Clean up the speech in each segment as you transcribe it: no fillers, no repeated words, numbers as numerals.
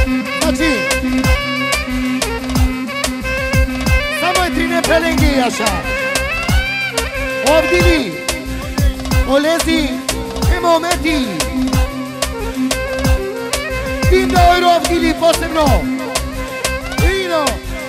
Daci! Să mai trine pe lângă ei așa! Ovdili! Olezi! Emometi! Vindo Ovdili, posebno! Vino!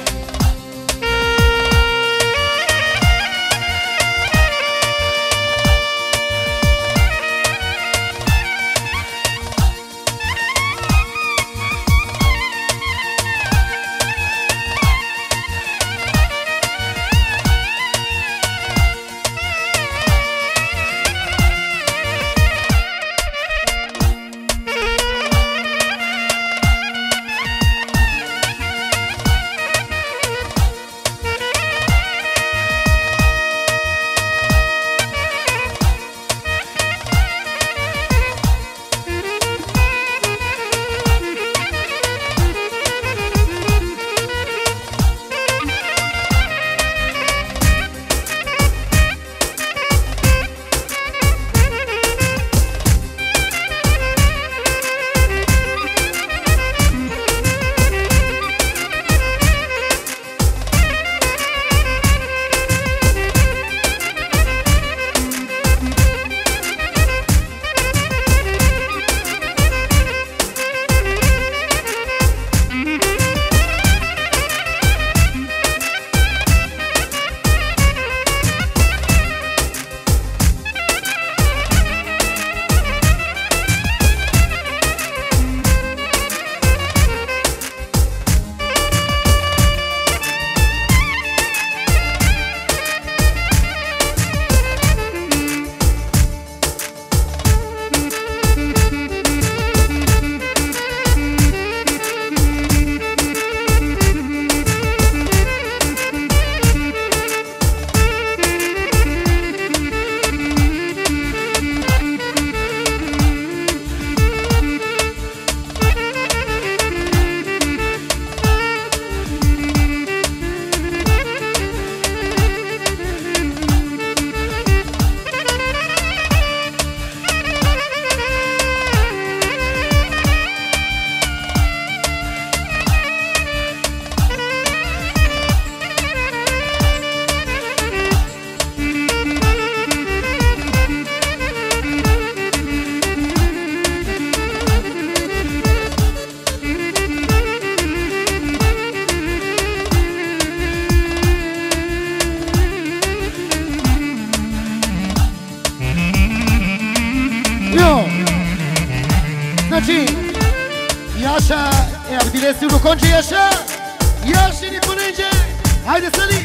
Așa, e abdilesi unu conge, așa. Ia și ni pânânge. Haide să-li.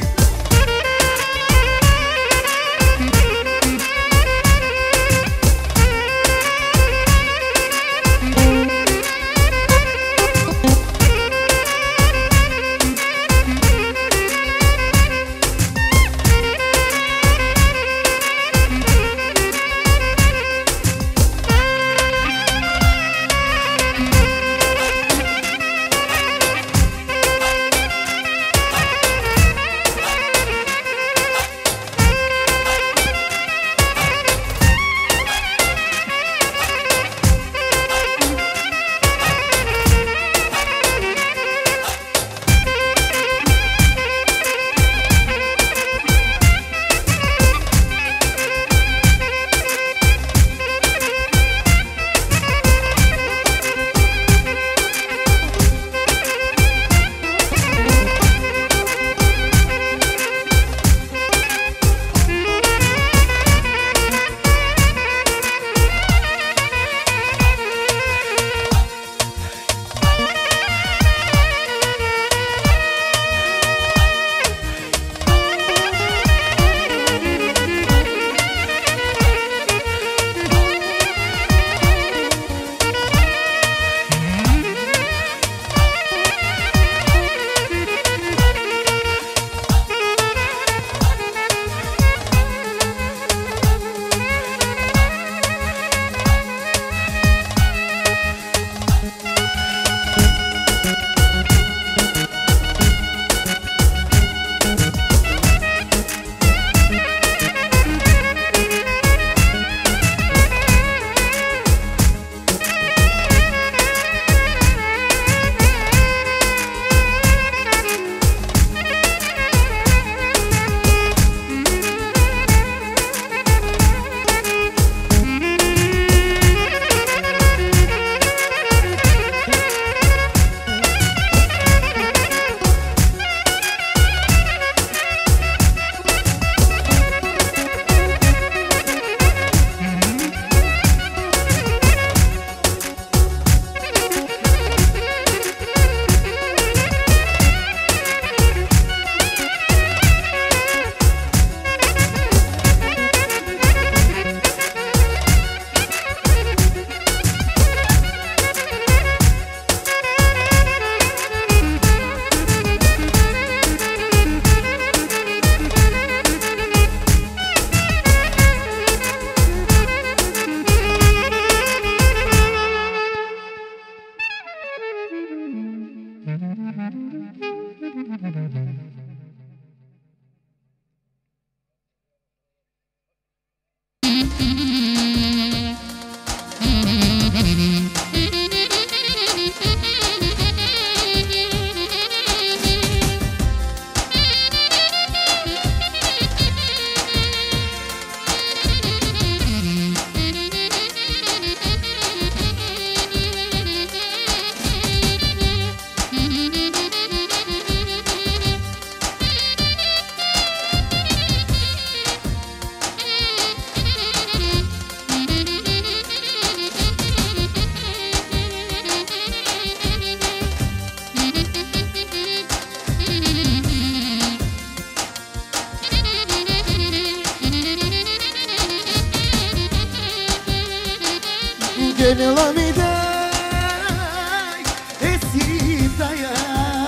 che nella mi dai e si taglia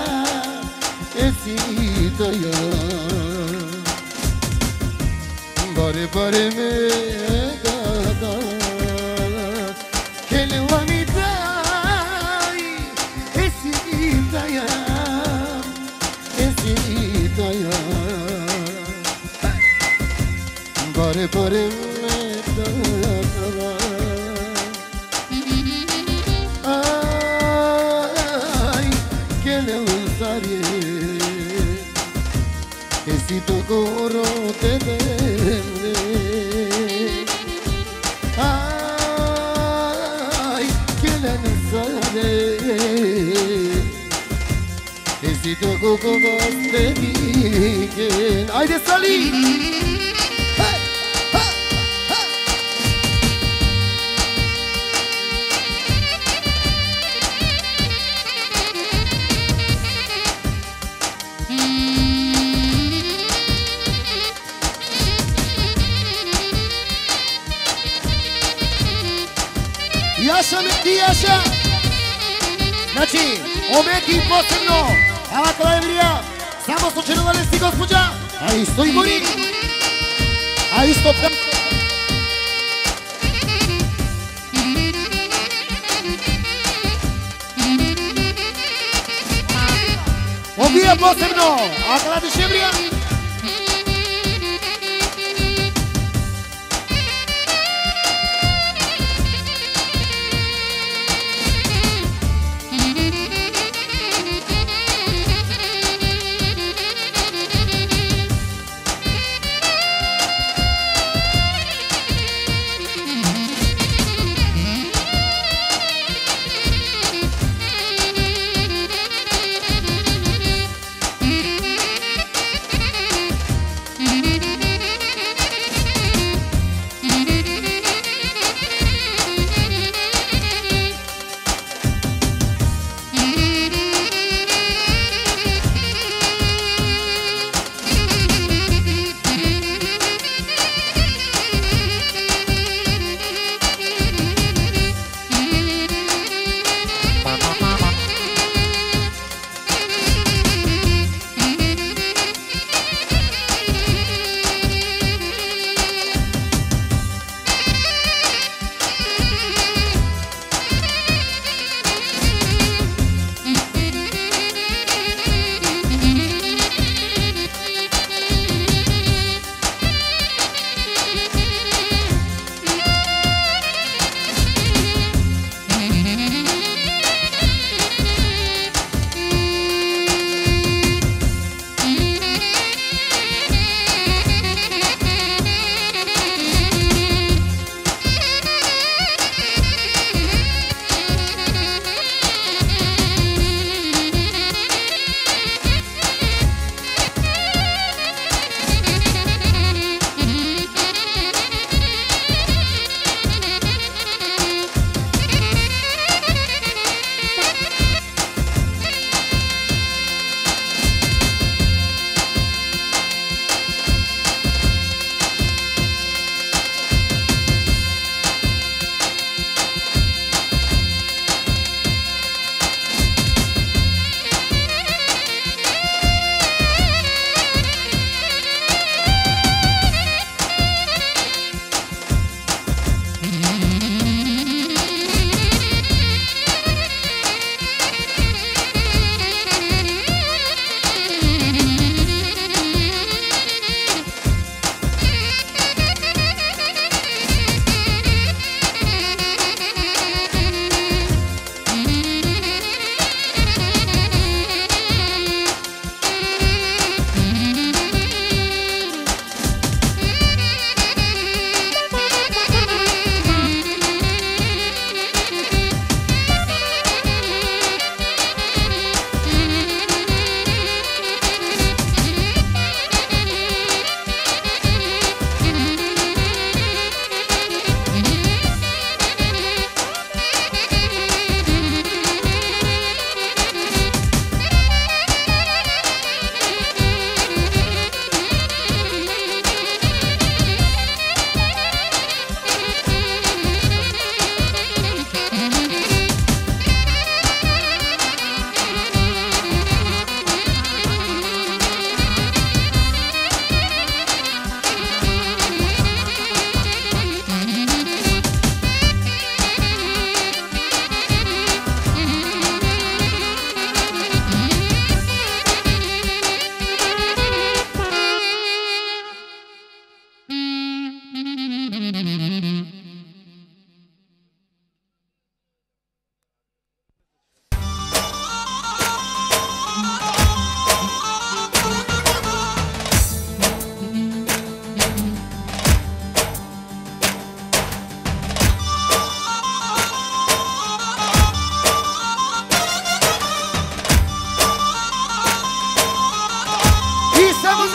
Bare bare me gada che nella mi dai e si taglia Bare bare me gada Ay, che nella sarie E si tocoro te vende Ay, che le sare E si tocoro te dice Hai de salire Яша, значи, обеки посебно, ала колебрија, само случайно да си госпоđа, а исто и гори, а исто прем. Обија посебно, а кала дешеврија,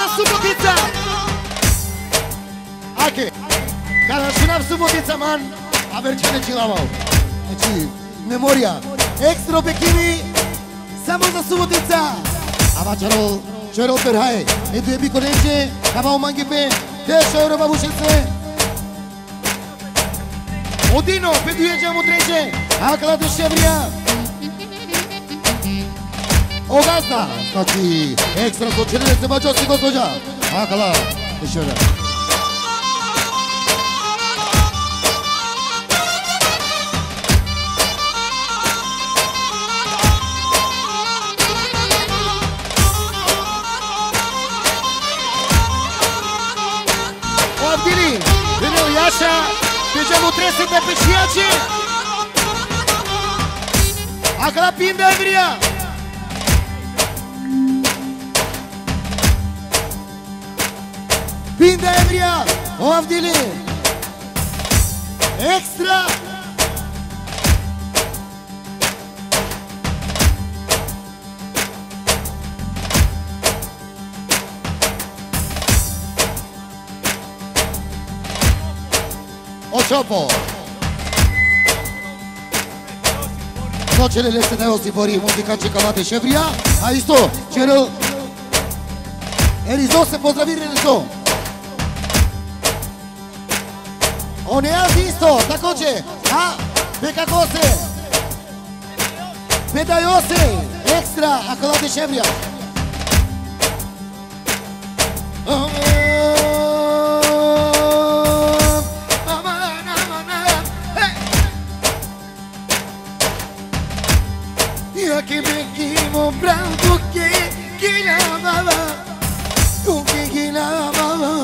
za Subotica. Ake, kada šunam Subotica man, a verčane čilavao. Znači, memorija, ekstra bekimi, samo za Subotica. Ava čarol perhaje, edu je biko neće, kava o mangipe, tešo euro babušence. Odino, pedujeđamo treće, akala deševrija. Ogazda, znači, ekstra sočenje se bačosti gospođa. Akala deševrija. Ovdili, Vinil Jaša, Peđamo 30 pešijači. Akala pinda evrija. Pinda evrija, ovdili. Ekstra. Očopo. Noćele se da Josipori, muzika Čekalate Ševrija, a isto Čerel Erizo se pozdravi Erizo. On je isto, također, a Bekako se, Pedajo se, ekstra, Akalate Ševrija. Che becchimo branco che lavava, tu che lavava.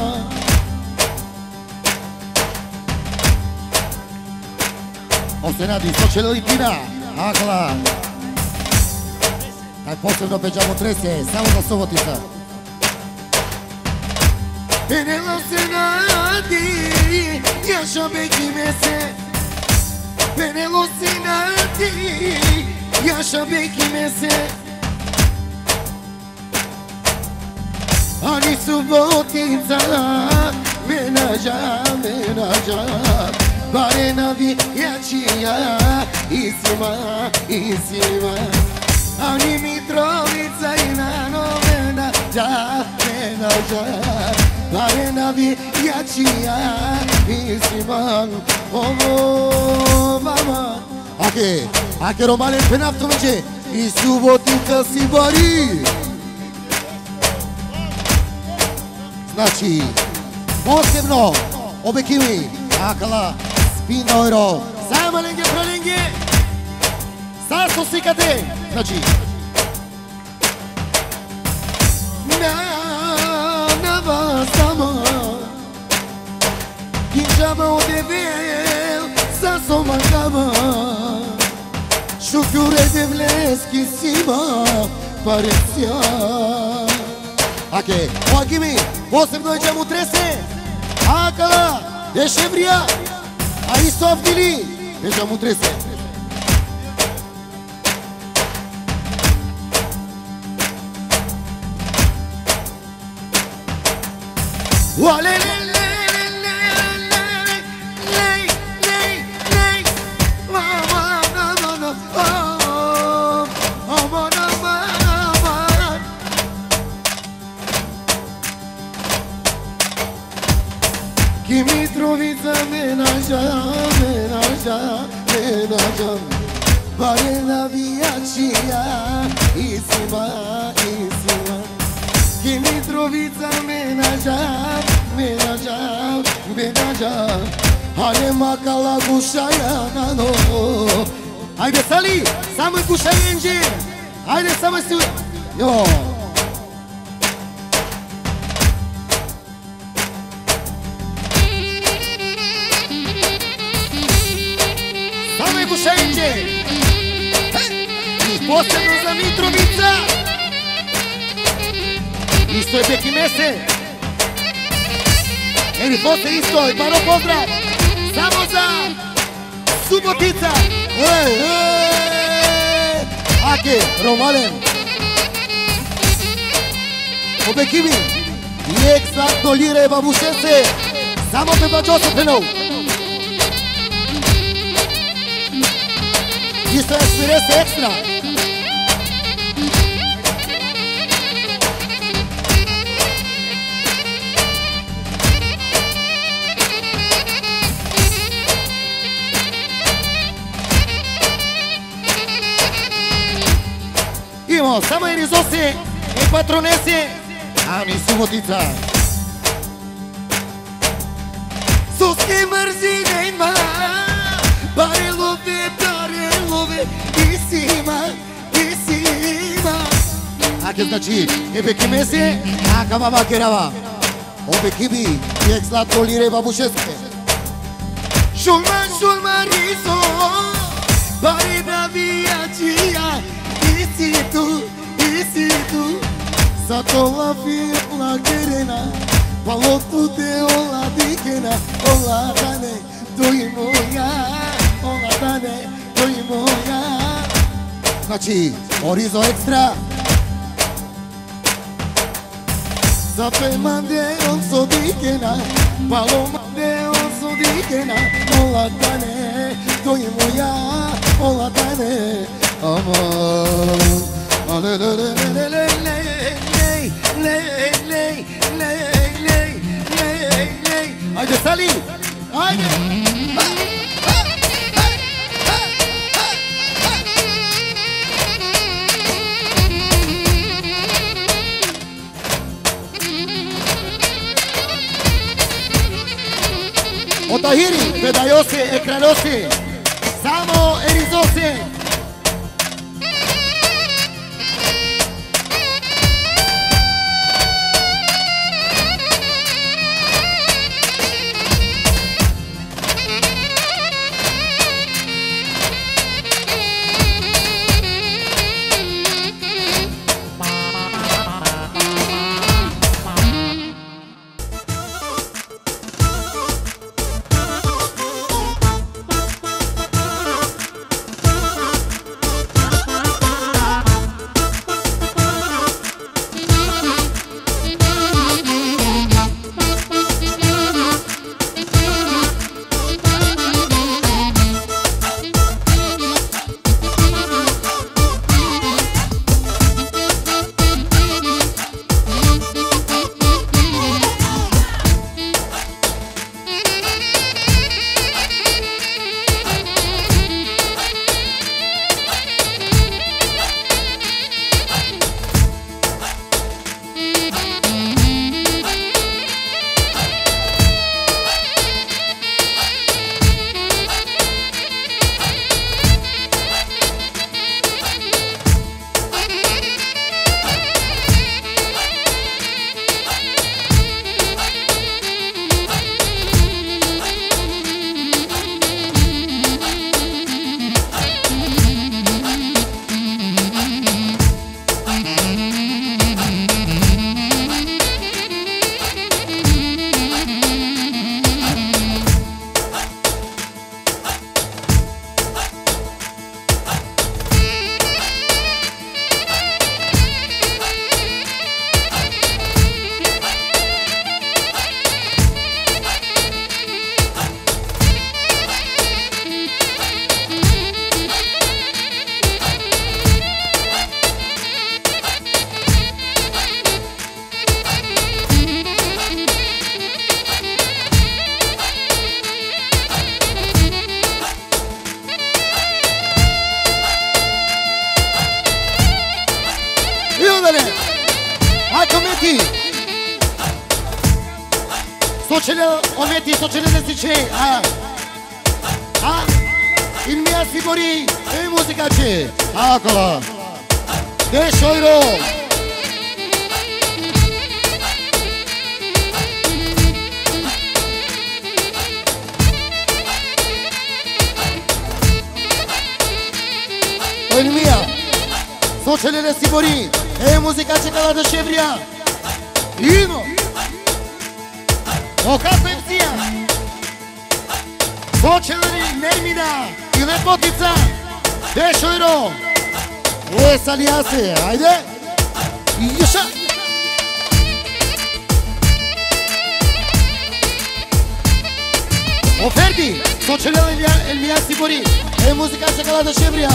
Ostenati, sto ce lo ritina, akla. Daj posebno peđamo trese, samo za Subotica. E nello Senati, Jaša becchime se, e nello Senati, Jaša bekime se. Ani Subotica, menađa, bare navijačija, isima. Ani Mitrovica i Nano, menađa, bare navijačija, isima. Ovo, mama. Ake Romanen Penavtoviće i Subotica si bori. Znači, posebno obekimi, akala, spinojro, zamalenge, prolenge, sasto sikate. Znači, na vas sama, kinčama odevel, sa somakama. Șuchiure de vleschi sima pareția. Ake, oagimi, posebno iđemo trese. Akala, deševrija, a isto avdili, iđemo trese. Ualelele. Mitrovica menađa, bare navijačija, isima. Mitrovica menađa, ale makala gušaja na novo. Ajde Sali, samo gušajenđe, ajde samo si, jo. Gušajenđe i posebno za Mitrovica. Isto je Bekimese. Eni posle isto je Baro pozdrav. Samo za Subotica. Ake, Romalen. O Bekimi. Exact o lire babușese. Samo pe băgioasă pe nou. Isto je svirese ekstra. Imo, samo je rizose e patronese, a mi subotica. Suske mrzine ima, bare love, isima. Ake znači, ebe kimese, aka baba kerava. Obe kibi, jek slatko lire babušeske. Šulma rizo, bare navijačija, isi tu. Zato la fila kerena, palotu te ola dikena, ola dane, to je moja, ola dane, to je moja. Znači, orizo ekstra. Zape mande on so dikena, paloma de on so dikena, ola dane, to je moja, ola dane, amor. Ajde Sali, ajde. Otahiri, pedajose, ekranose, samo erizose. Sociele ne zice, il mia Sibori e musica c'è, acolo, de șoiro. Il mia, sociele ne Sibori e musica c'è ca la de șevria, ino. O capenzia, Socielari, Nermina i Lepotica, Deșoiro, e Saliase, haide, Iușa. Oferti, Socelel Elmia Sibori. E muzica se cala de Șebria.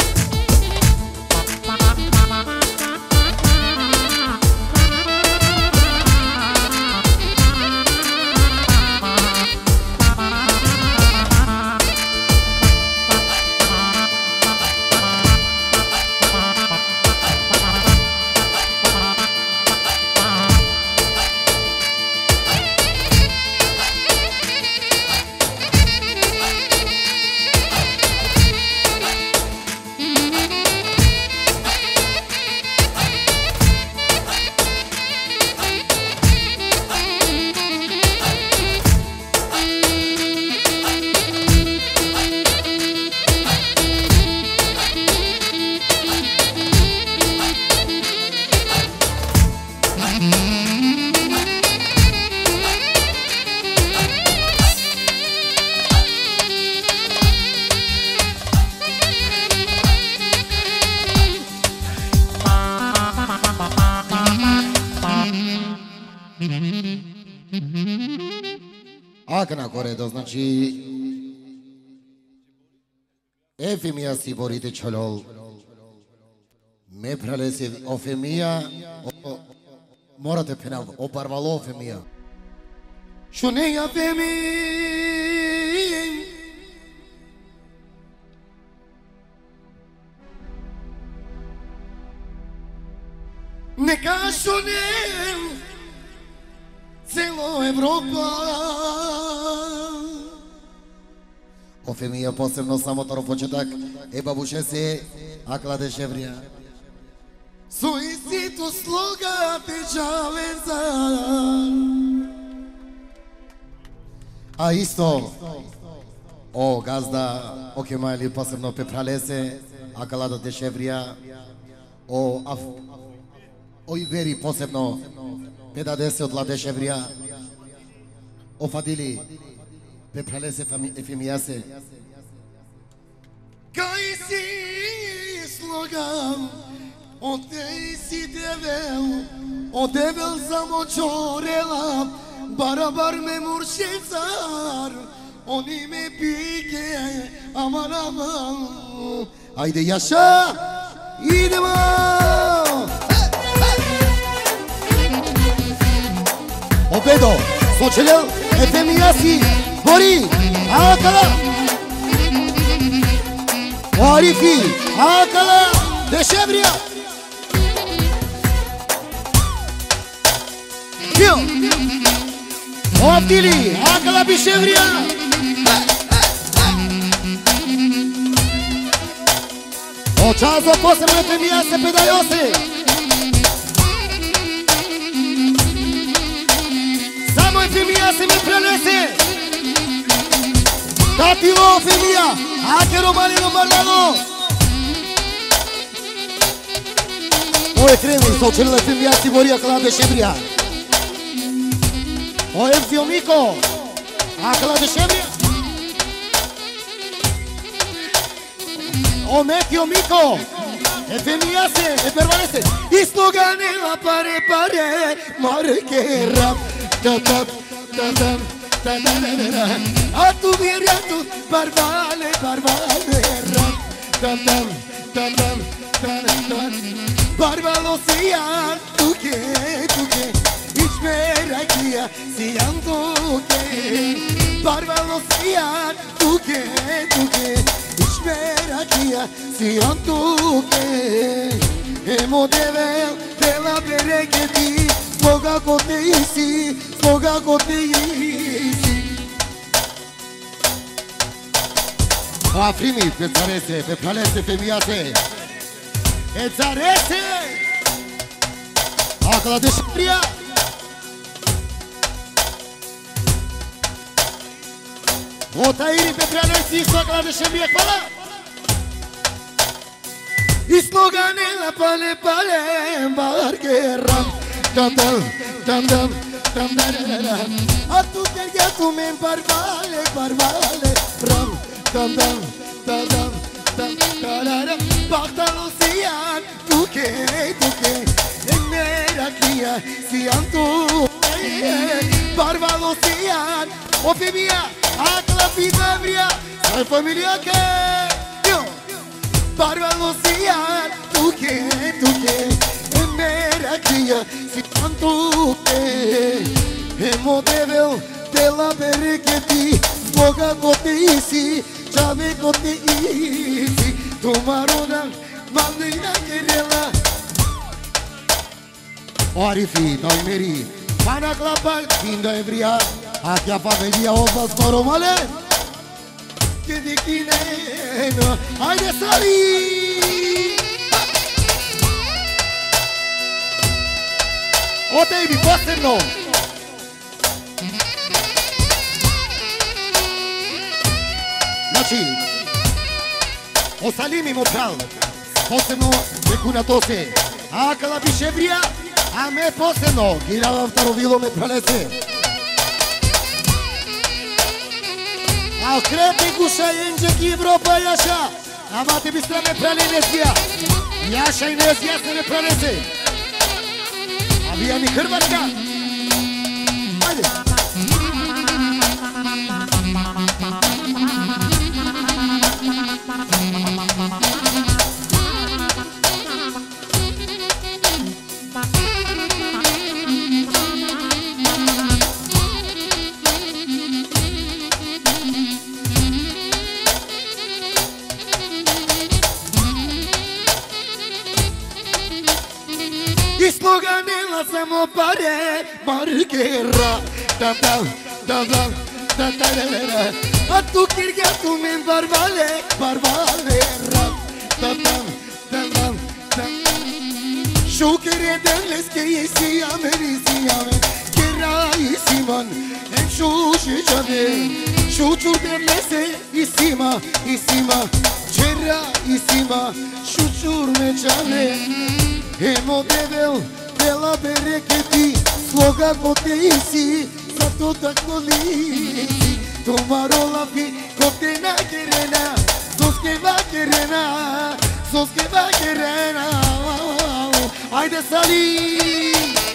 Акна коредо, значи Ефемија Сиборите чолол ме пралеси Офемија морате пенал опарвало Офемија Шунеја Феми Нека шунеја Цело Европа Офемија посебно самото почетак е бабуше се Акла де Шебрија Суицито слога те жалеза А исто О газда О кемали посебно пепралесе Акла де Шебрија О Ибери посебно Педаде од Ладе Шебрија О Фадили Пепралесе Ефемија се Кај си слогам Оте си девел О девел замочорела Барабар ме муршецар Они ме пике Аман аман Ајде Јаша Идемо Обедо, Socelel, Efemија Sibori, Акала Арифи, Акала де Шебрија Фил Оптили, Акала би Шебрија Очазо посебно Efemија се педајосе Efemија се ме пренесе Татило Efemија Акеро Малино Барлано Ој креми Socelel Efemија Sibori Акла де Шебрија Ој Фиомико Акла де Шебрија О Метио Мико Efemија се пренесе Истоганела паре паре Маркера A tu viriatu barbale Barbalo siyan tuke İçme rakia siyan tuke Barbalo siyan tuke İçme rakia siyan tuke Emo devel dela bereketi Sloga koteisi Afrimi, pe țarese, pe planese, femiase Pe țarese Acla de Șebria Otairi pe planese, Acla de Șebria, pala Islogane la pale, Bargeram Dam A tu te gatu men barbale Ram Dam Bahtalo siyan tuke Emerakia siyan tuke Barbalo siyan Ofemia Akla vida ebria, soy familia que yo. Barba Lucía, tú que, mera cria, si tanto que hemos de ver de la bereketi, sloga kote isi, çave kote isi, tumarona malina kerela. Orifi, noi meri, pana clapa, kinda ebria, aqui a familia ova skoro male. Que de quineno, ai de sali. O baby, bossa no. Naci, o salimi mopral, posebno nekuna tose, a kada biše brija, a me posebno, girava vtarovilo me pralese. A krete guša jenđek Evropa jaša, a mate bistra me prale nezija, jaša i nezija se me pralese. A vija mi Hrvatska, ajde. Sloganela samo pare margera da da da da da da da. A tu kirga tu men barbale barbalera da da da da da. Şukere derles ke isi amerisiame kera isiman en şu şicabe şu çur derlese isima kera isima şu çur me çane. Hemo devel dela bereketi, sloga kote isi, zato tako lisi. Tomaro fi kote na kerena, soske va kerena. Ajde sali.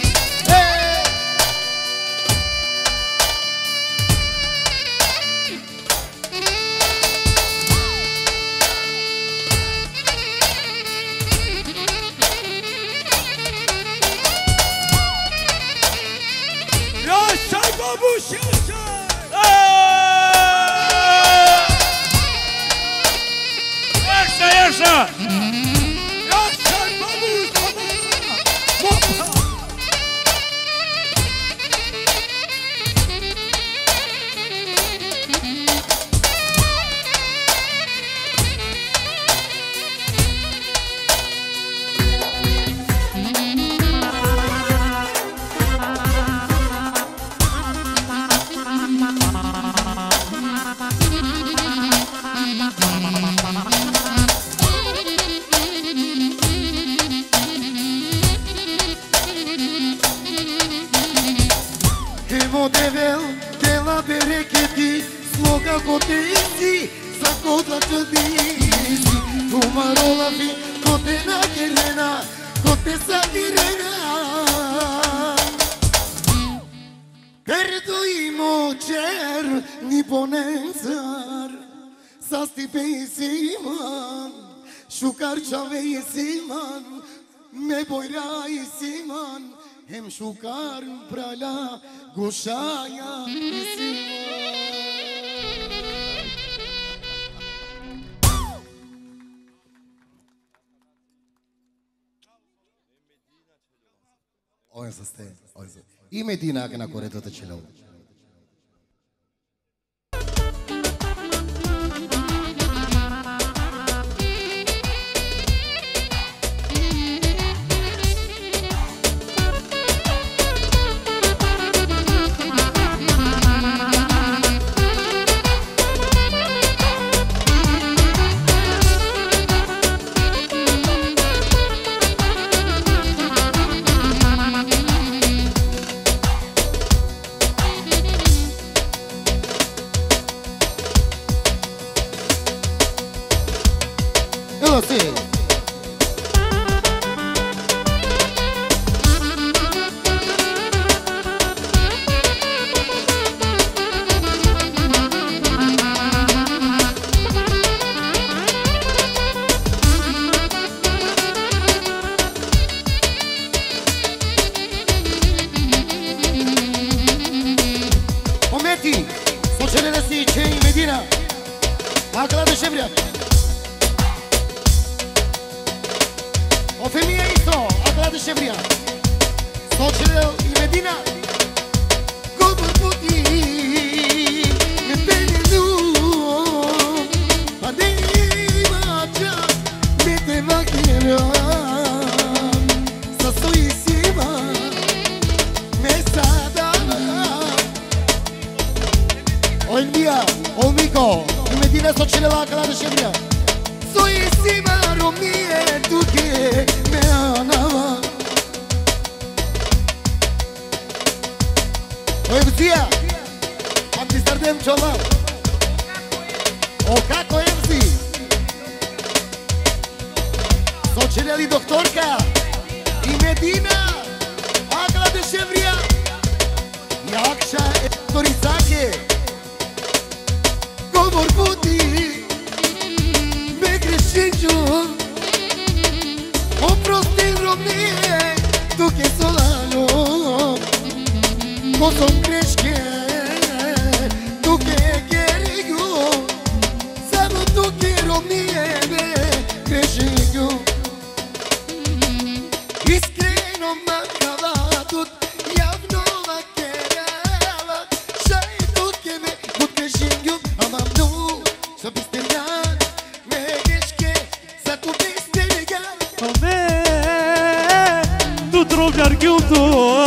Hem shukar prala gushaya isimo. Oia să stai, oia să. I Medina că n-a corect toată celău. Decembrie. O femeie istro, Agla Decembrie. Soțele Medina. Cobor puti, me penelu, padei macha, me te vaquero, sasoisima, me sadama. O India, o Mico, Medina soțele la Agla Decembrie. Soisima romie, tu che me anava. Oi, Lucia! Amsterdam, Chola! O Caco MC! Soțele lui Doctorca! I Medina! Agla Decembrie! Iacșa Torițache! Cobor puti! Me creștinju! O proste românie! Tu che solano! Como crește, tu che eu, sabe tu che romie crește eu. Iskreno mancava tut, javno vakerava, šaj tu che me put crește eu, amam nu, să pisterian, me crește, să tu pisterian. Ame, tu troviar eu tu.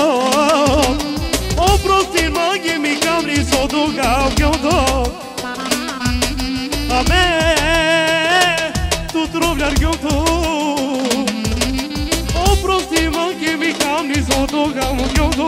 A me, tu trovi l'argento. O prostima che mi cambi sotto cambiando.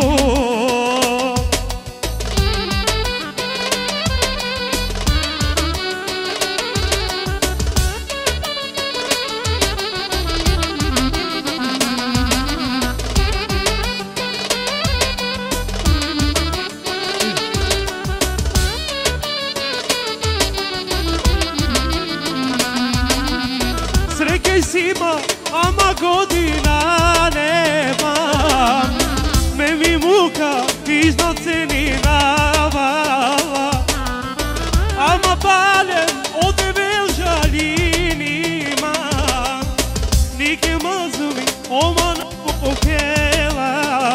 Ama godina nema, me mi muka iznocenina. Ama palem o tebe žalinima, nike mazumi o mana pokela.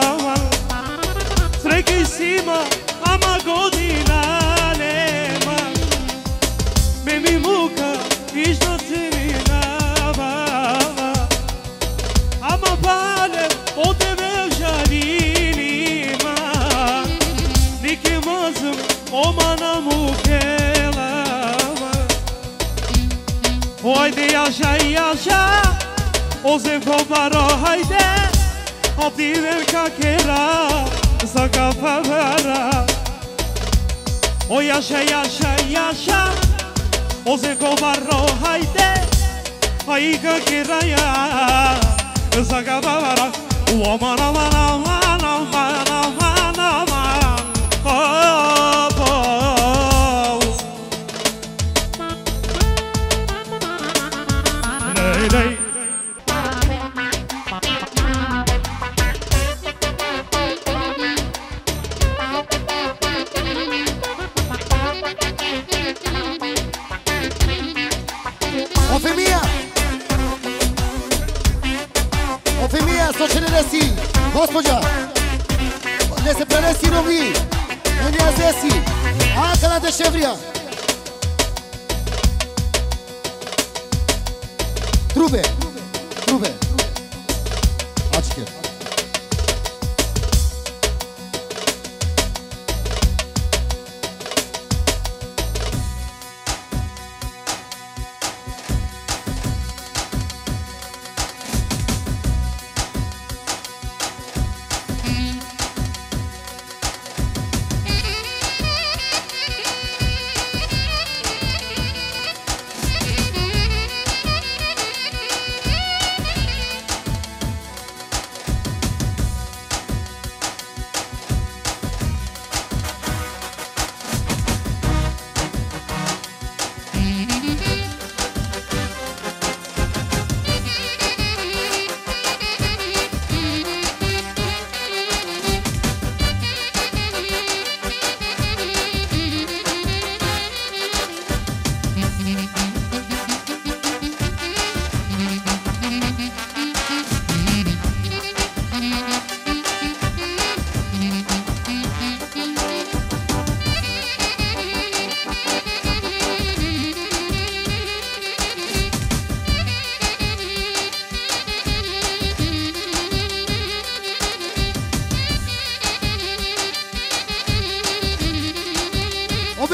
Srekaj sima, ama godina nema, me mi muka iznocenina. O tebe žalinima, nike mazım o mana mukela. Haydi yaşa yaşa, o zevko baro haydi, abdivem kakera, zaka favara. O yaşa yaşa yaşa, o zevko baro haydi, ay kakera ya. Zaga babara, woman, woman, woman, woman, woman, oh, oh. Day, day. O femeia! O femeia, soțele Resi, gospođa, ne se prenesi novi, ne ne zesi, Agla Decembrie. Trube, trube, açke.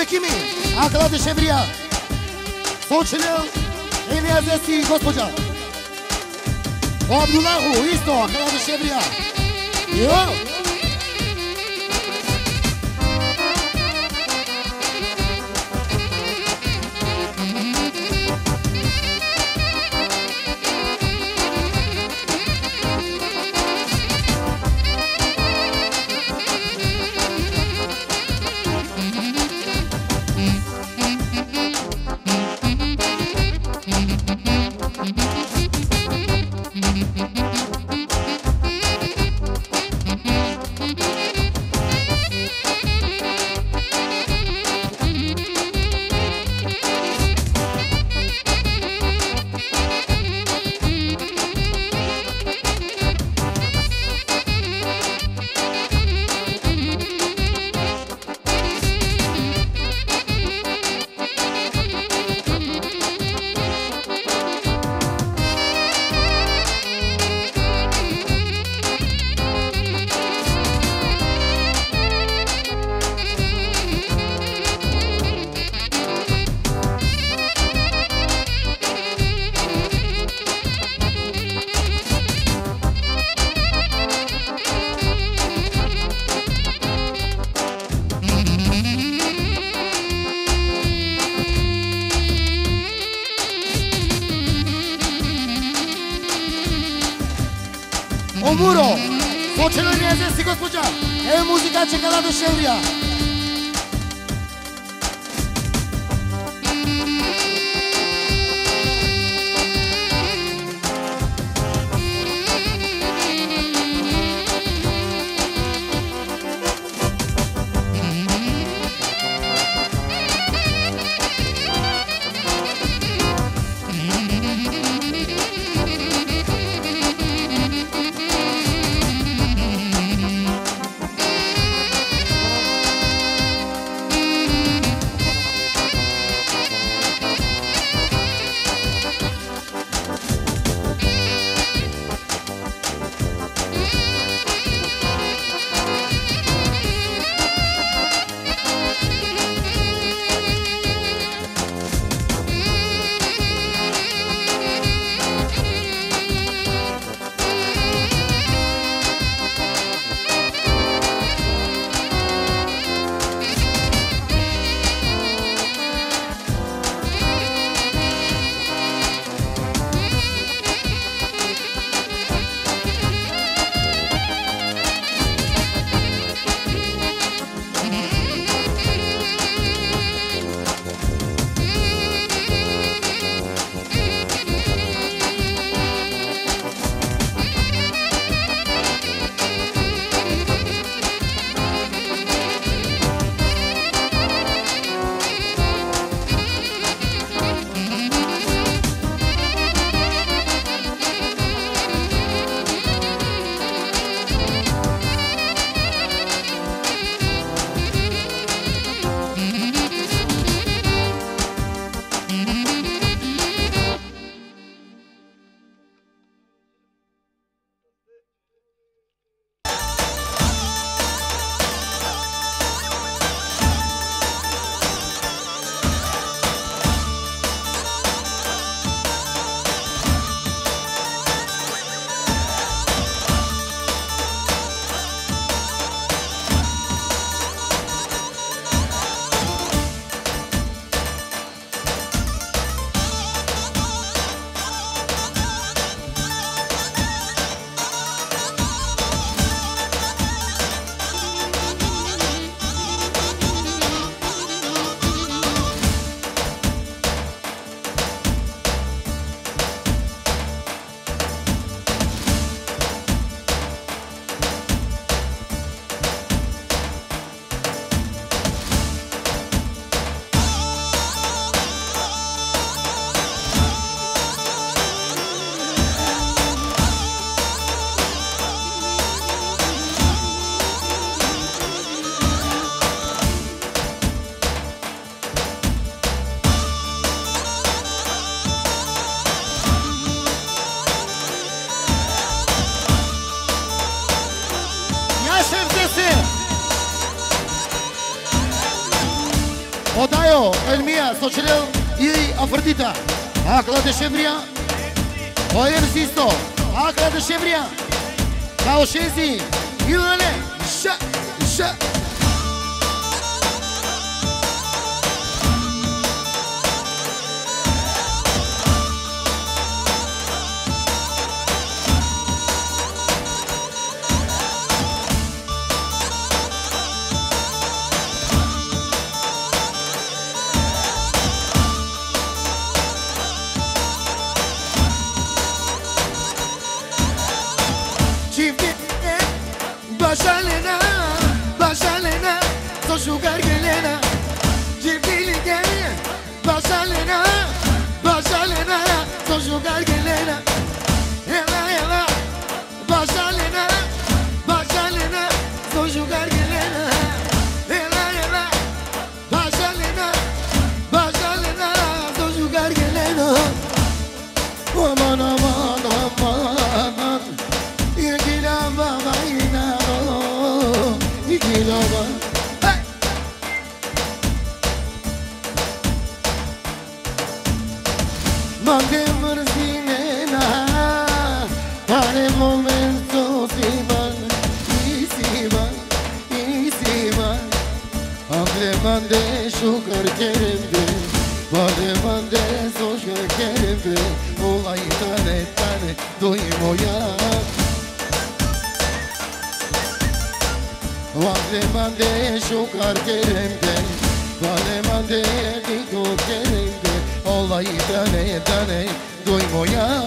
Обекими, Акла Дешеврия. Сочинил Елиазеси госпожа. Абдуллаху, исто, Акла Дешеврия. Йо! Omuro, Сочинил Елиазеси госпожа. Музика чека на Дешеврия. Romeo, Elmia, Socerel и Афродита. Акла дешеврия. Ой, ерсисто. Акла дешеврия. Каошези. Илане. Ша. Ша. Başalena, başalena, soşukar gelena, cibili gel. Başalena, başalena, soşukar gelena. Ela ela, başalena, başalena, soşukar gelena. Ela ela, başalena, başalena, soşukar gelena. Aman aman aman, yekila babayna. Hey! Mande mărzinena, are momentul siman, isiman, isiman. Ande mande şukar keremde, vade mande soşkar keremde. Olay tane tane doymoya. Vale mande şukar keremde, vale mande diko keremde. Olayı tane tane doymoya.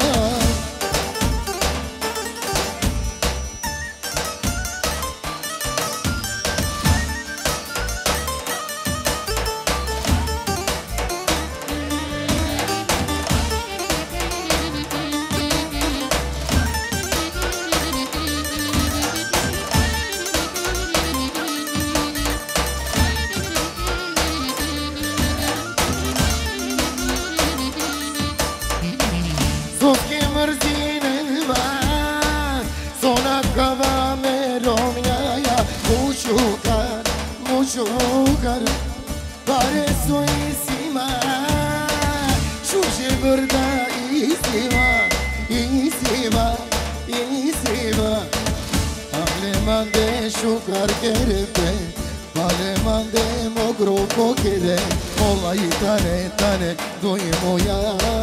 Mușucar, pare soisima, șușe vârda isima, isima, isima. Aleman de șucar kerebe, aleman de mogropo kere, olayı tane tane doymoya.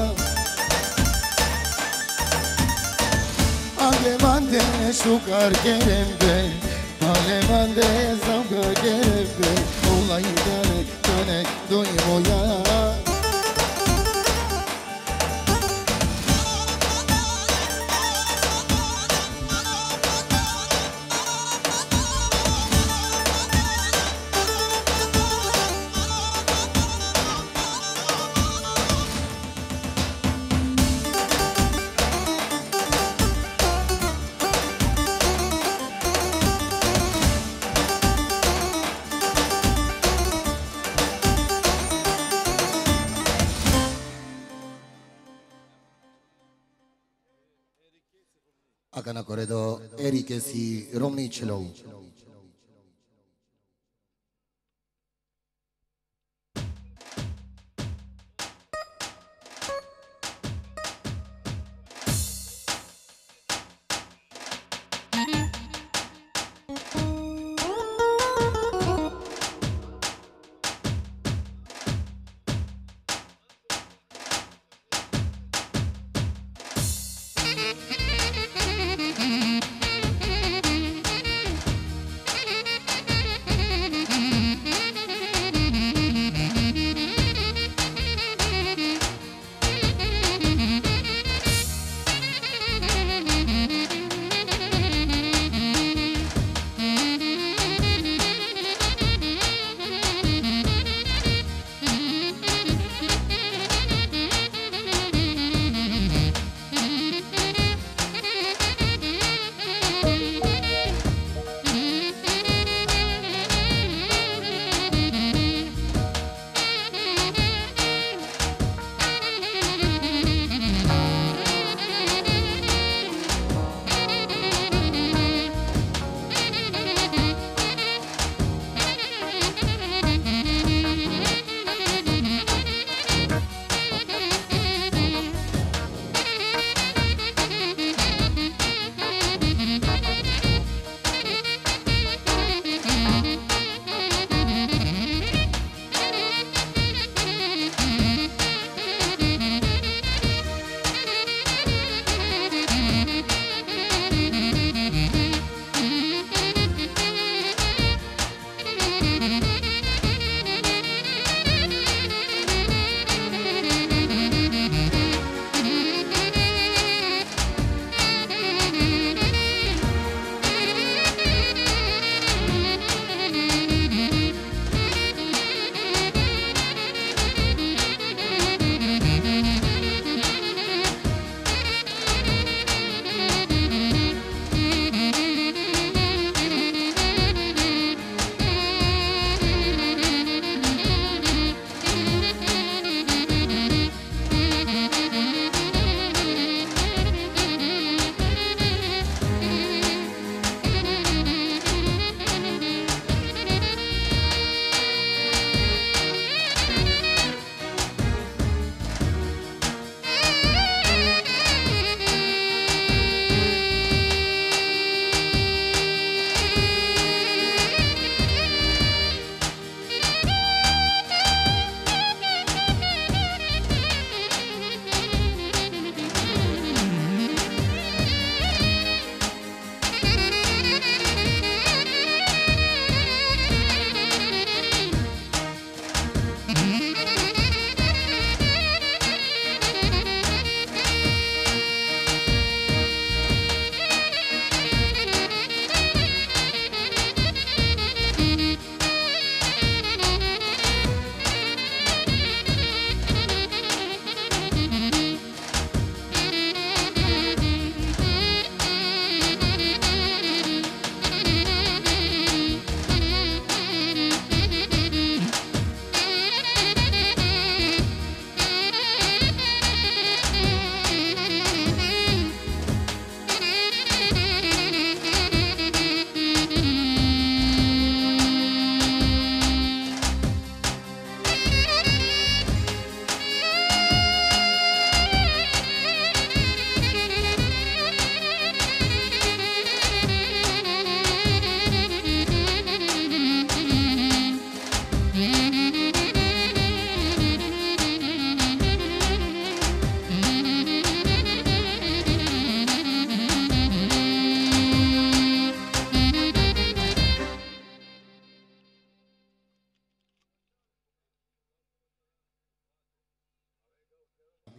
Aleman de șucar kerebe, aleman de zavga kerebe, olayı tane tane doymoya. Acana Coredo, Erikesi, Romnicelou.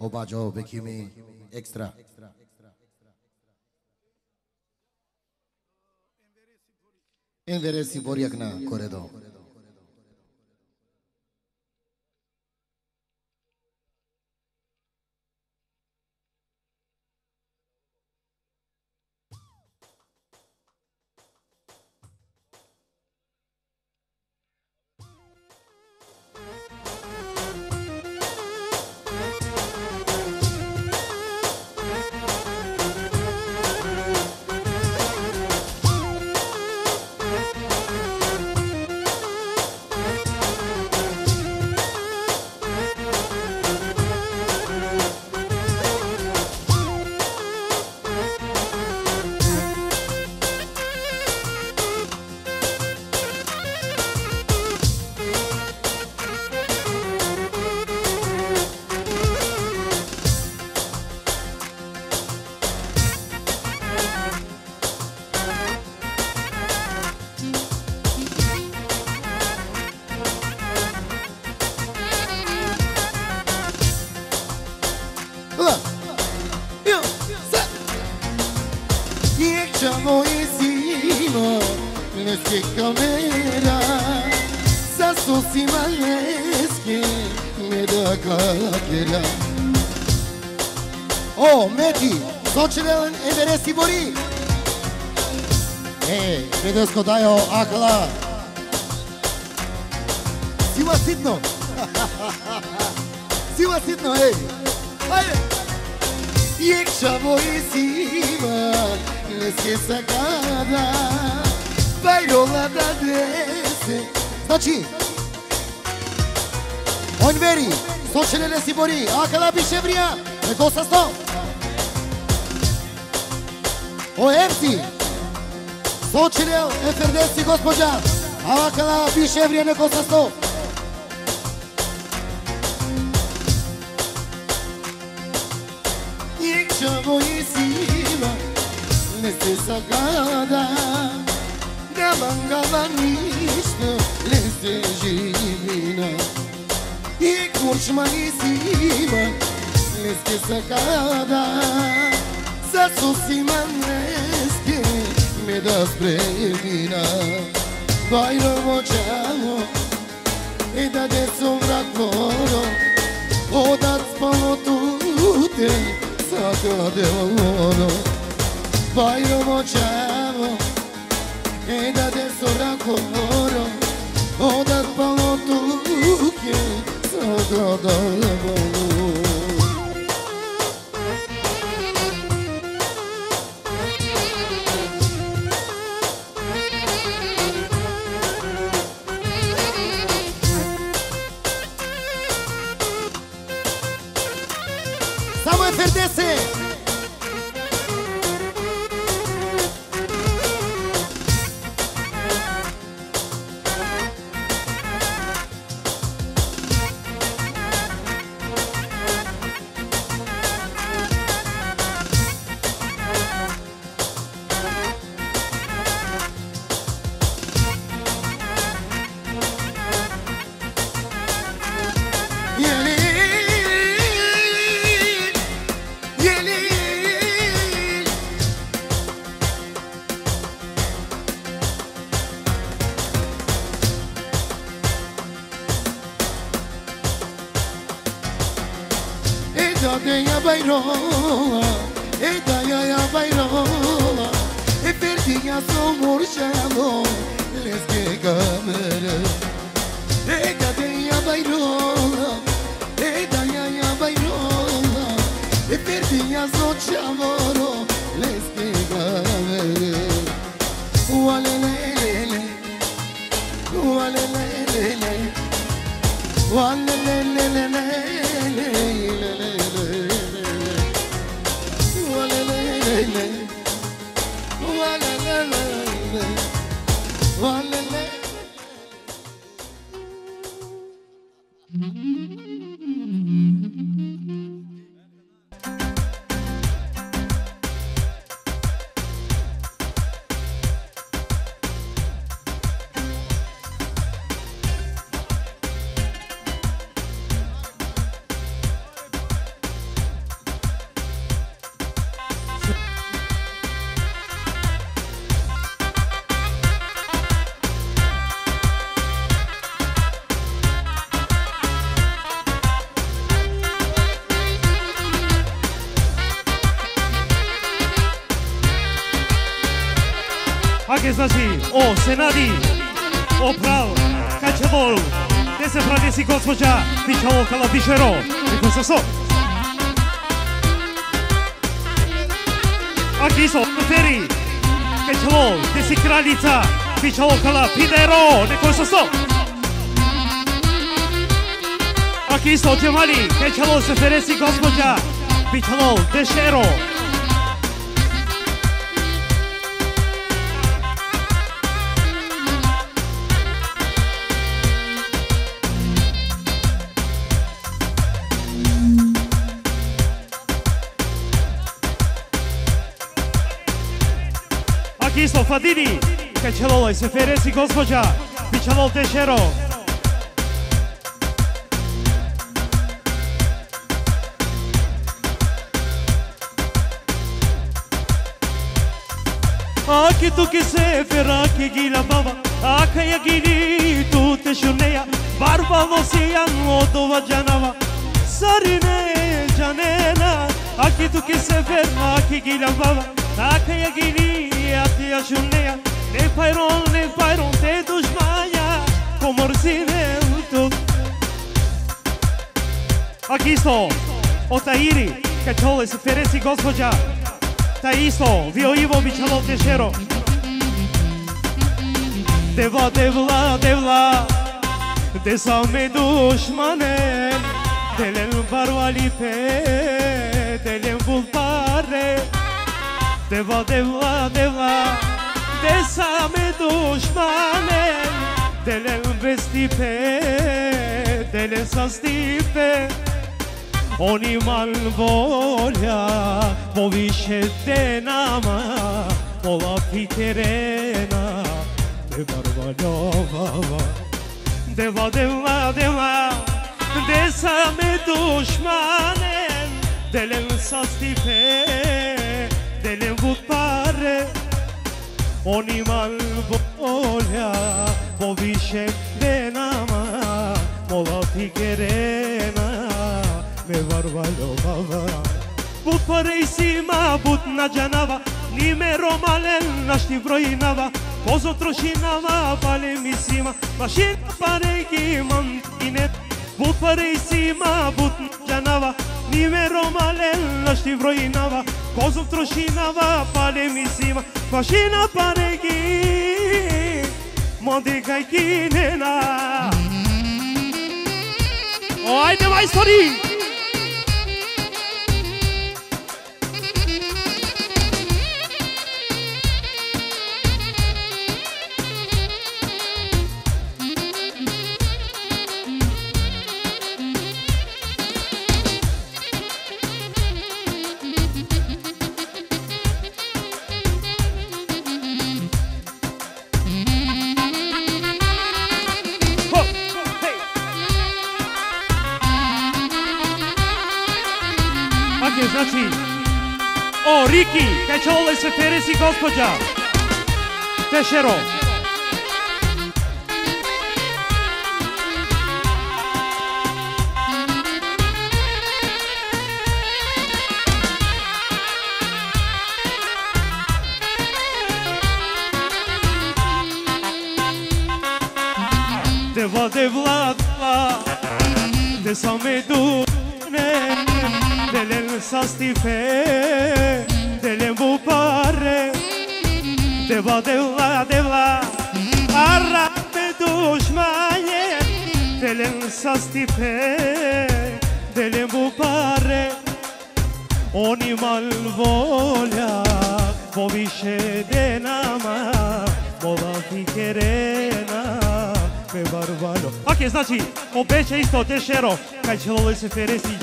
Obaggio, Bekimi, extra. Enveresi Boriakna, corredor. Camera sa sosima eski me da kakera. Oh, Meti, Sočelen Everesti Bori. Vedesko dajo akla. Sima sitno. Sima sitno, ej. Ajde. Jekša vojsima neske sakada Bajrola da dese. Znači, on veri, Sočelen Everesti Bori, akala biše vrija, neko sa sto. O Emti, Sočelen Everesti gospođa, akala biše vrija, neko sa sto. Vojsima ne se sagada da mangala ništa ne se živina i kurčma nisima ne se sagada sa susima neske me da spremina Bajrovo čamo i da desom vrakoro odat spalo tute Sakade ono Bajrovo čavo E da de sorako moro Odat palo tuke Sakade ono Samo FRDC. Bajrola, e daia bajrola, e pertinha sou morchado, lesque câmera. E daia bajrola, e daia bajrola, e pertinha sou chavoro, lesque câmera. Walelele, walelele, walelele. Aqui znači, o Senadi, o Pral, Kačevol, gdje se pradesi gospođa Pičalo Kalabišero, neko sa so. Aqui so, Feri, Kačevol, gdje si kraljica Pičalo Kalapidero, neko sa so. Aqui so, Džemali, Kačevol se feresi gospođa Pičalo Dešero. Isto Fadini, Kačevol se feresi gospođa Pičalo Dešero. Aki tu ki se fera ki gila baba, aka ya gili tu te shuneya, barba vosiyan odova janava, sarine janena. Aki tu ki se fera ki gila baba, aka ya gili ti ajuneia, ne pairon te dușmania, comorzine tu. Aqui isto, o Tahiri, Kačevol se feresi gospođa, ta isto, Vio Ivo Pičalo Dešero. Deva, devla, devla, de same dușmane, delen barvalipe, delen vulpare. Deva, devla, devla, de same dușmane, dele vestipe, dele sastipe. Oni mal volja, po više de nama, pola piterena, de barbaljova. Deva, devla, devla, de same dușmane, dele sastipe, dele vutare. Oni mal volja, po više de nama, pola piterena, me barbaljova. But pareisima, but nađanava, nime romalen našti brojinava, pozo trošinava, pale misima, mašina pareki mantinet. But pareisima, but nađanava, nime romalen našti brojinava, pozo trošinava, pale misima, mašina pareki mandekaj kinena. O, ajde majstori! Znači, o Riki, Kačevol se feresi gospođa Dešero. Deva, devla, de same dune, delen sastife, delen vupare. Deva, devla, devla, arate dușmane, delen sastife, delen vupare. Oni mal volja, po više de nama, pola pikerena, me barbalo. Ok, znači, obeća isto Dešero, Kačevol se feresi.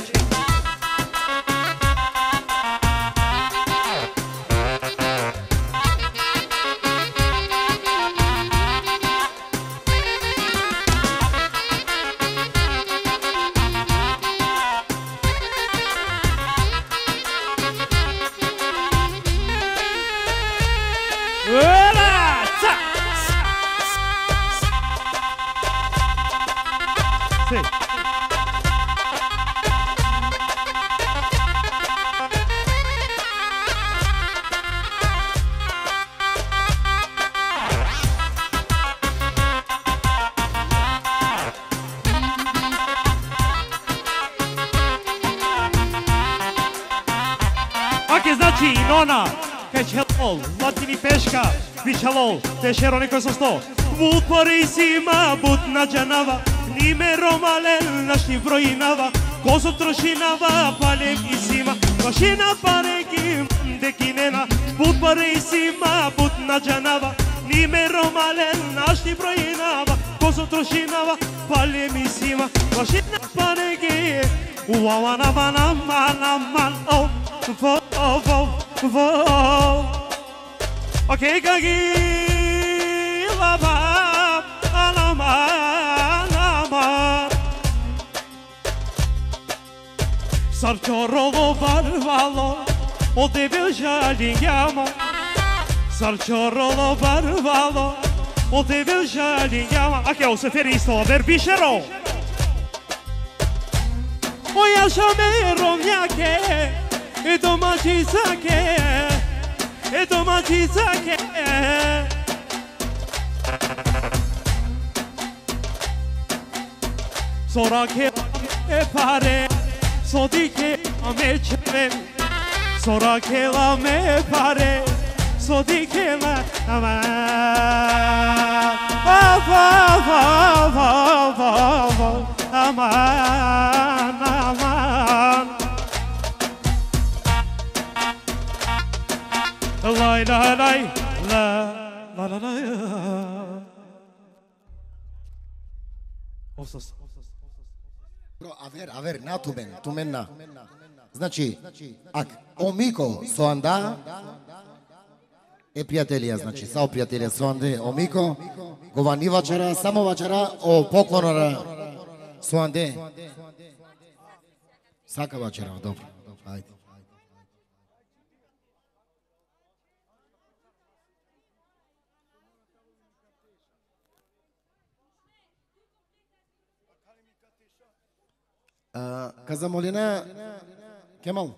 Corona, Качалол, Латини Пешка, Вичалол, Тешерони Кососто, Бут Порисима, Бут Наджанава, Ниме Ромалел, Наши Броинава, Косо Трошинава, Палем Исима, Трошина Пареки, Декинена, Бут Порисима, Бут Наджанава, Ниме Ромалел, Наши Броинава, Косо Трошинава, Палем Исима, Трошина Пареки, Уавана Вана Мана Ман, О, Okay, Gagi, Lava, Alama, Alama. Sarciorovo barvalo, o deve jalinhama. Sarciorovo barvalo, o deve jalinhama. Aqui é o seferisto, a ver bichero. Oi, a chamero, minha que. E domatica che, e domatica che. Sora che e pare, so di che a me c'è. Sora che la me pare, so di che la ama. Va va va va va va aman aman. La la la la la la la. Bro, aver, na tu men na. Znači, ak omiko so anda, e prijatelja, znači, sao prijatelja so ande omiko, govani vačara, samo vačara, o poklonara so ande. Saka vačara, dobro, ajde. Казамолина Кемал.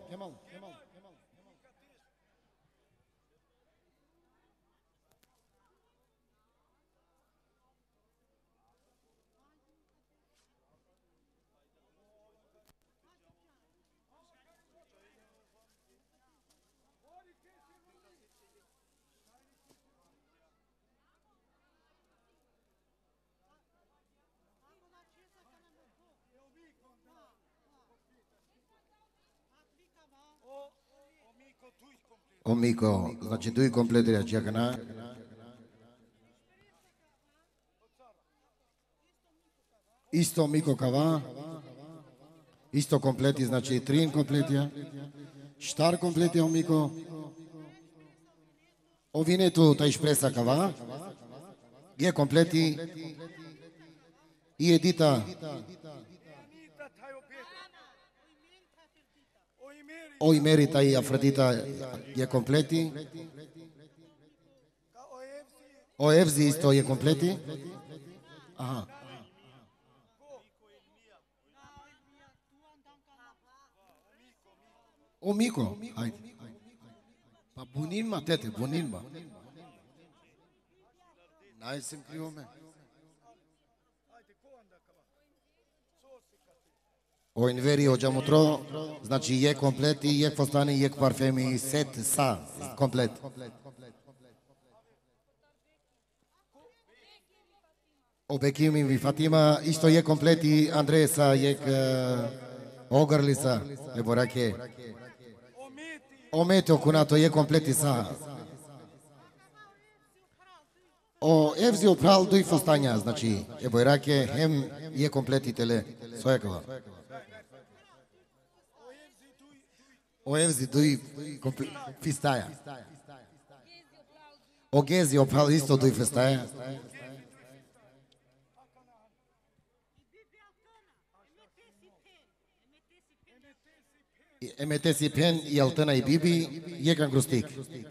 Omiko, znači tu i kompletira čekana. Isto Omiko kava. Isto kompleti, znači trin kompletija. Štar kompletija Omiko. Ovine tu ta išpresa kava. Je kompleti. I edita. O Imerita i Afrodita je kompleti. O Evzi isto je kompleti. Aha. O Miko, ajde. Pa buninma, tete, buninma. Najsem krivo me. O inveri o geamutro, znači je komplet i je fostani, je parfemi, set, sa, komplet. O Bekimi i Fatima, isto je komplet i Andresa, je ogrlica, je borake. O meteo kunato je komplet i sa. O Evzi opral doi fostanja, znači, je borake, hem je komplet i tele, sojekova. O Evzi doi fistaja. O Gezi opral isto doi fistaja. MTC Pen i Altana i Bibi je Grustic.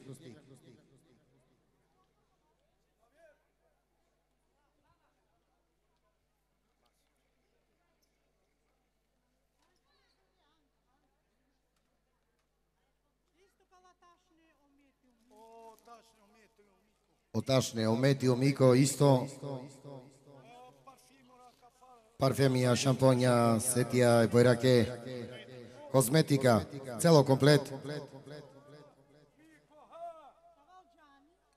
Otašne, ometi, omiko, isto. Parfemija, šamponja, setija, bojrake, kozmetika, celo komplet.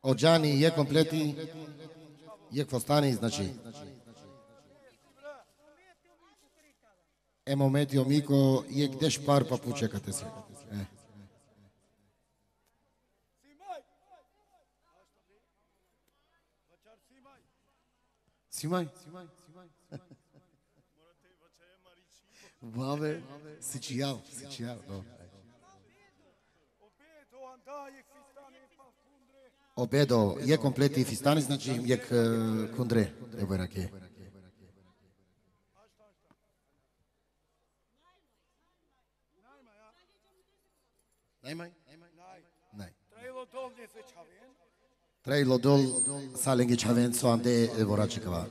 Оджани е комплети, е квостани, значи. Мометио Мико, е гдеш пар папучекате се. Симай. Бабе, сичиял. Обедо, е комплети фистани, значи е кундре, ево раке. Най. Трейло дол саленги чавен соамде ворачикава.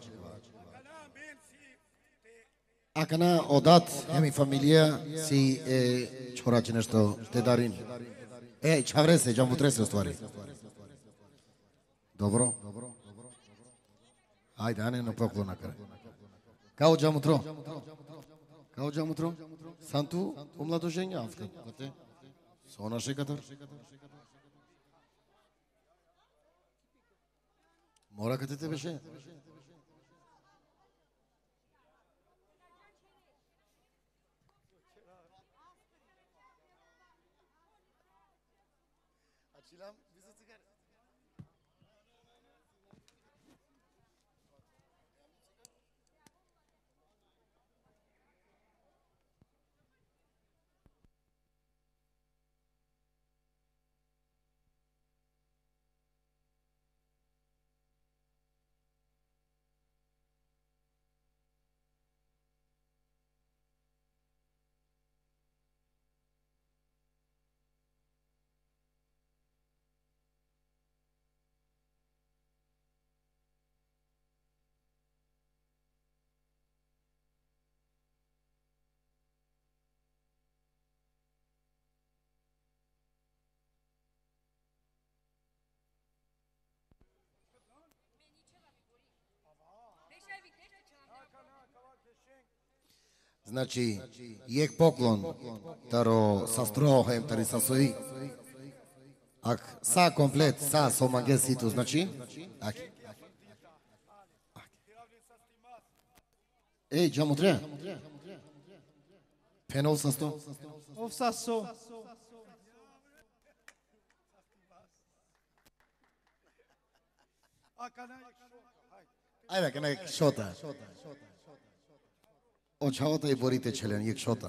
Акана одат еми фамилија си чорачи нешто те дарин. Чавресе, джамутресе оствари. Добро. Ајде, ане на поклона кај. Као джамутро? Санту, омладожења авка. Со наше катар. Мора кате те беше. Значи, ек поклон, таро са строхем, тари са сои. Ак са комплет, са со магесито, значи? Аки. Джамутре? Пенол са сто? Ов са со. Ајде, кана шота. Очавата и борите челен, ек шота.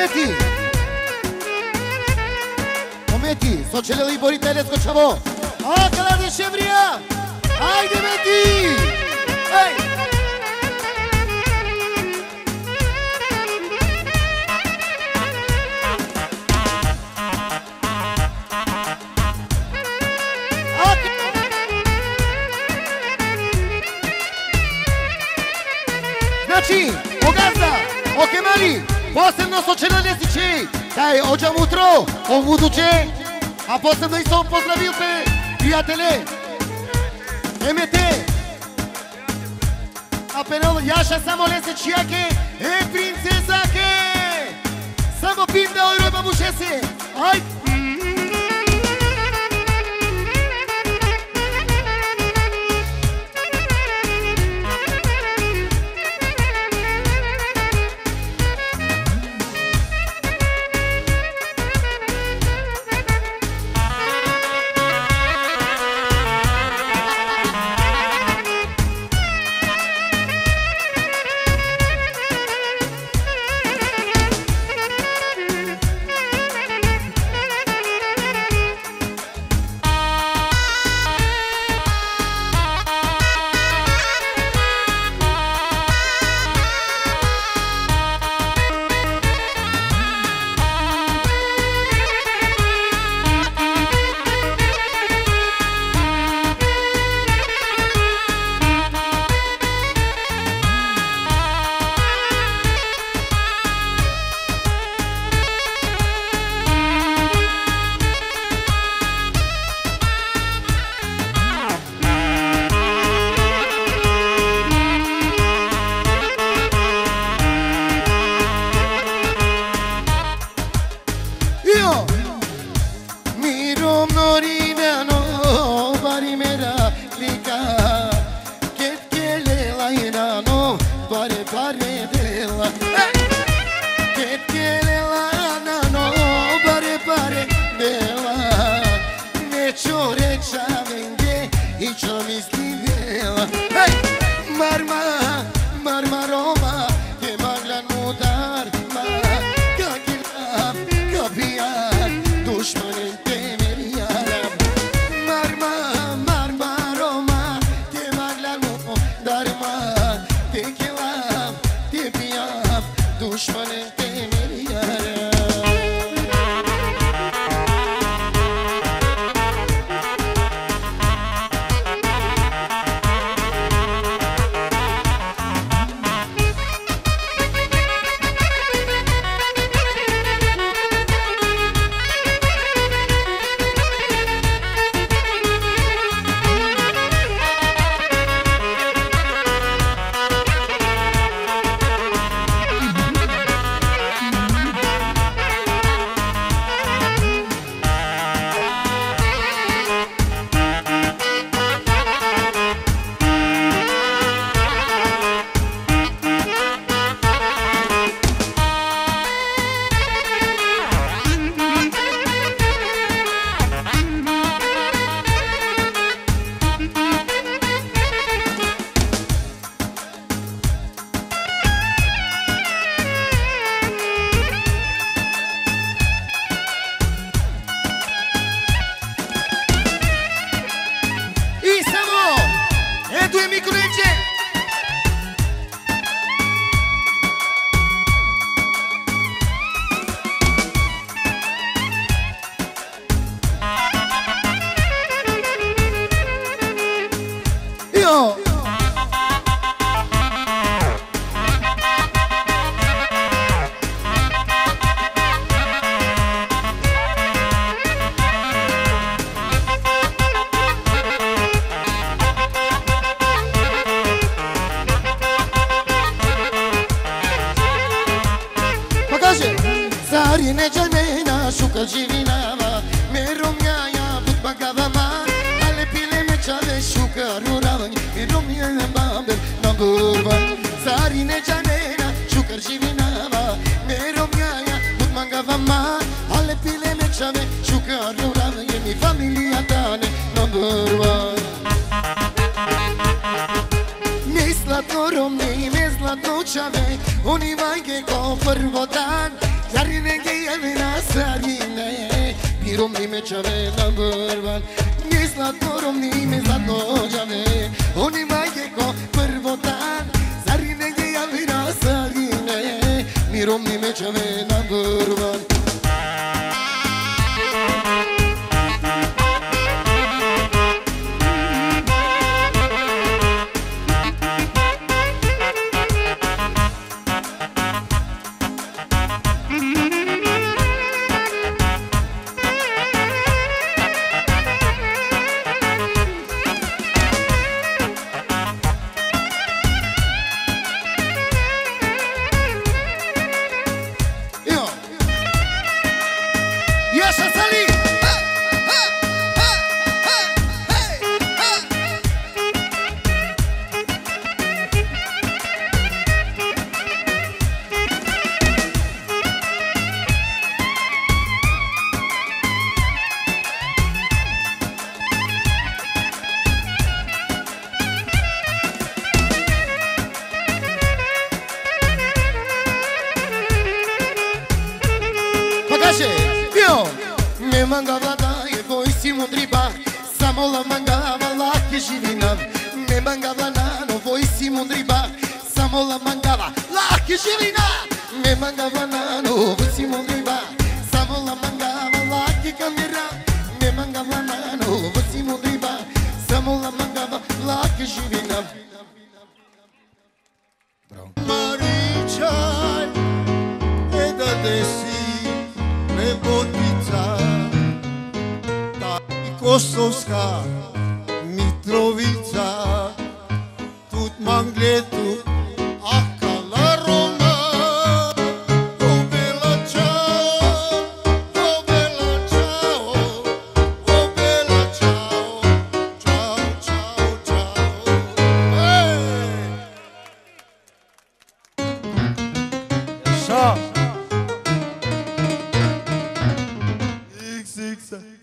Ometi, sočeleli borite Lesko Čavo. A, Kalar de Ševrija. Ajde, Meti. Ej. Znači, Ogazda, Okemali, posebno sočeleli Lesići. Daj, ođam utro, buduće, a posebno i sam pozdravil te, prijatelje, MT, a penal Jaša samo Lesečijake, princesake, samo pinda ojroj babušese, aj! Zlatno romni, me zlatno čave, oni vajke ko prvo dan, zari nenge evina sarine Pirom nime čave na bърван Не сладкором nime zlatno džave Oni majke ko prvotan Zari nenge evina sarine Pirom nime čave na bърван Me mangava da e voi si mundriba Samo la mangava la che živina Me mangava na no voi si mundriba Samo la mangava la che živina Me mangava na no voi si mundriba Samo la mangava la che camera Me mangava na no voi si mundriba Samo la mangava la che živina Maričaj e da desi Nebotica Kosovska Mitrovica Tut Mangletu Akala Roma O bella ciao O bella ciao O bella ciao Ciao ciao ciao Așa. XX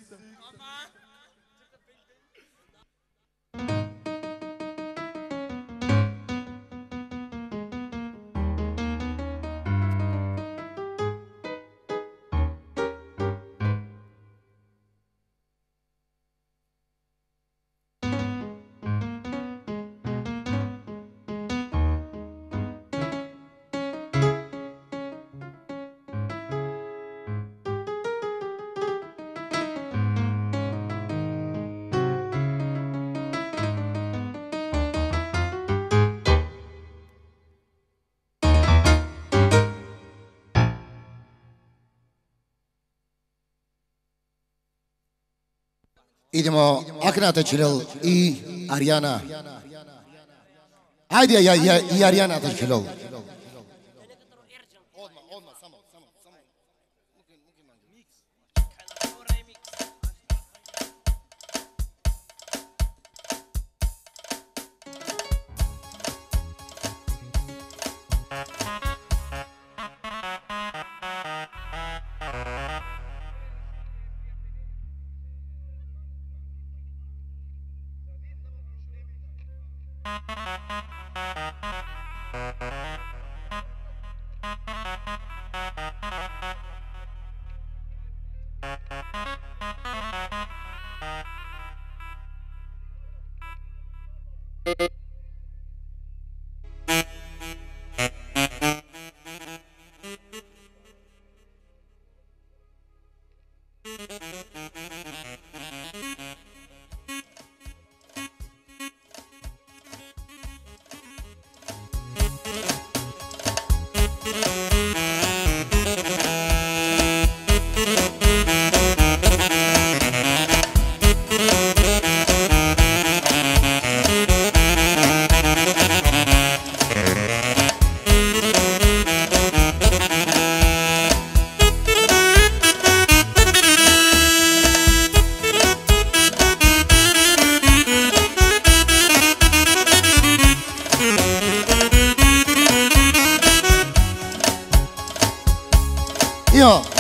Idemo Aknata Čilel I Arijana. Ajde I Arijana Čilel. Io